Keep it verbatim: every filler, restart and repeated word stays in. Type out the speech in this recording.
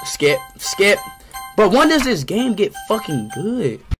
Skip, skip. But when does this game get fucking good?